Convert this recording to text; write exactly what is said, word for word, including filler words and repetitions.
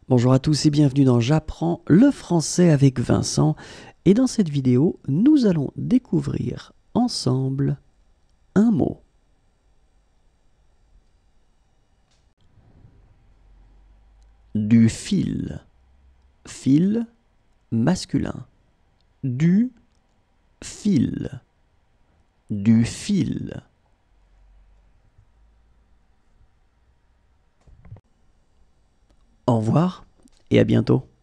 Bonjour à tous et bienvenue dans J'apprends le français avec Vincent. Et dans cette vidéo, nous allons découvrir ensemble un mot. Du fil. Fil masculin. Du fil. Du fil. Au revoir et à bientôt.